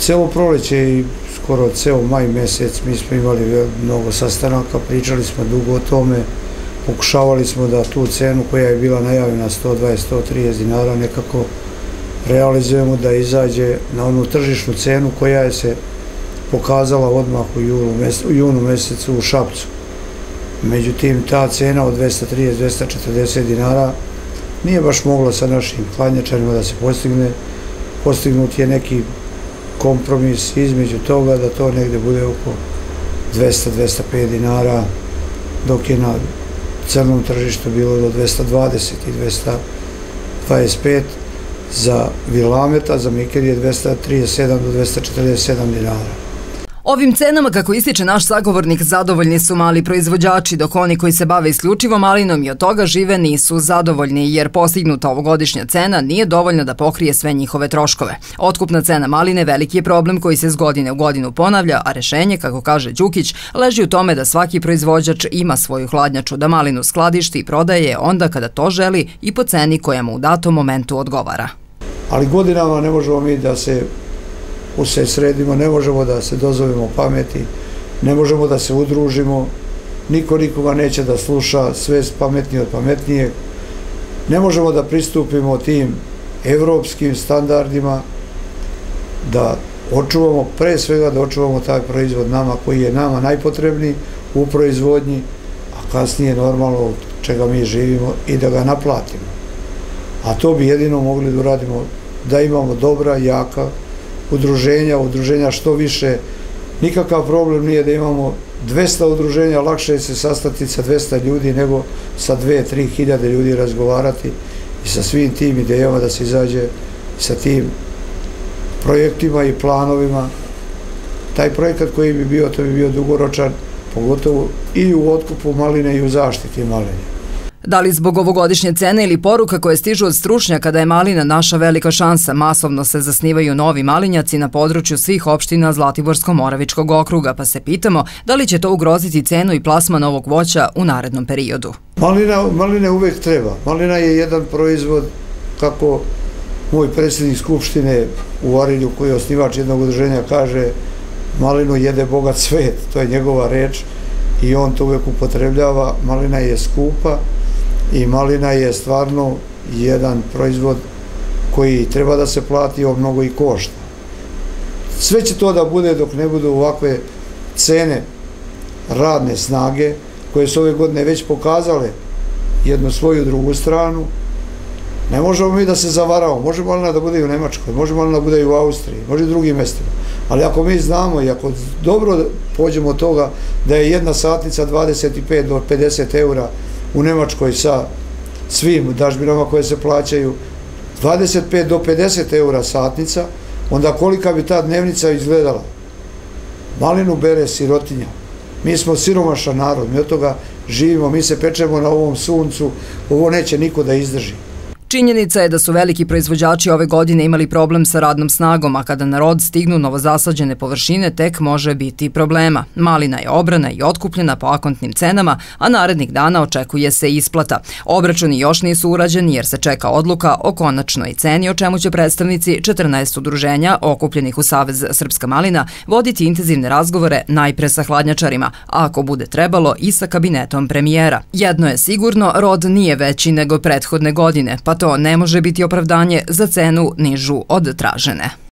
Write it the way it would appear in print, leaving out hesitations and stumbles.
Celo proleće i skoro ceo maj mesec mi smo imali mnogo sastanaka, pričali smo dugo o tome, pokušavali smo da tu cenu koja je bila najavljena 120-130 dinara nekako realizujemo, da izađe na onu tržišnu cenu koja je se pokazala odmah u junu mesecu u Šapcu. Međutim, ta cena od 230-240 dinara nije baš mogla sa našim hladnjačarima da se postigne. Postignut je neki kompromis između toga da to negde bude oko 200-205 dinara, dok je na crnom tržištu bilo do 220 i 225, za Vilameta, za Miker je 237 do 247 dinara. Ovim cenama, kako ističe naš sagovornik, zadovoljni su mali proizvođači, dok oni koji se bave isključivo malinom i od toga žive nisu zadovoljni, jer postignuta ovogodišnja cena nije dovoljna da pokrije sve njihove troškove. Otkupna cena maline veliki je problem koji se iz godine u godinu ponavlja, a rešenje, kako kaže Đukić, leži u tome da svaki proizvođač ima svoju hladnjaču, da malinu skladišti i prodaje onda kada to želi i po ceni koja mu u datom momentu odgovara. Ali godinama ne možemo mi da se sredimo, ne možemo da se dozovemo pameti, ne možemo da se udružimo, niko nikoga neće da sluša, sve pametnije od pametnijeg. Ne možemo da pristupimo tim evropskim standardima, da očuvamo, pre svega da očuvamo taj proizvod nama koji je nama najpotrebniji u proizvodnji, a kasnije normalno od čega mi živimo i da ga naplatimo. A to bi jedino mogli da uradimo, da imamo dobra, jaka udruženja što više. Nikakav problem nije da imamo 200 udruženja, lakše je se sastati sa 200 ljudi nego sa 2-3 hiljade ljudi razgovarati i sa svim tim idejama da se izađe sa tim projektima i planovima. Taj projekat koji bi bio, to bi bio dugoročan, pogotovo i u otkupu maline i u zaštiti maline. Da li zbog ovogodišnje cene ili poruka koje stižu od stručnjaka da je malina naša velika šansa, masovno se zasnivaju novi malinjaci na području svih opština Zlatiborsko-Moravičkog okruga, pa se pitamo da li će to ugroziti cenu i plasman ovog voća u narednom periodu. Maline uvek treba. Malina je jedan proizvod, kako moj predsjednik Skupštine u Arilju, koji je osnivač jednog udruženja, kaže, malinu jede bogat svet, to je njegova reč i on to uvek upotrebljava. Malina je skupa i malina je stvarno jedan proizvod koji treba da se plati, on mnogo i košta. Sve će to da bude dok ne budu ovakve cene radne snage, koje su ove godine već pokazale jednu svoju drugu stranu. Ne možemo mi da se zavaravamo, može malina da bude i u Nemačkoj, može malina da bude i u Austriji, može i u drugim mestima. Ali ako mi znamo i ako dobro pođemo od toga da je jedna satnica 25 do 50 eura u Nemačkoj sa svim dažbinama koje se plaćaju, 25 do 50 eura satnica, onda kolika bi ta dnevnica izgledala? Malinu bere sirotinja. Mi smo siromašan narod, mi od toga živimo, mi se pečemo na ovom suncu, ovo neće niko da izdrži. Činjenica je da su veliki proizvođači ove godine imali problem sa radnom snagom, a kada na rod stignu novozasađene površine tek može biti problema. Malina je obrana i otkupljena po akontnim cenama, a narednih dana očekuje se isplata. Obračuni još nisu urađeni jer se čeka odluka o konačnoj ceni, o čemu će predstavnici 14 udruženja okupljenih u Savez Srpska malina voditi intenzivne razgovore najpre sa hladnjačarima, a ako bude trebalo i sa kabinetom premijera. Jedno je sigurno, rod nije veći nego prethodne godine, pa to ne može biti opravdanje za cenu nižu od tražene.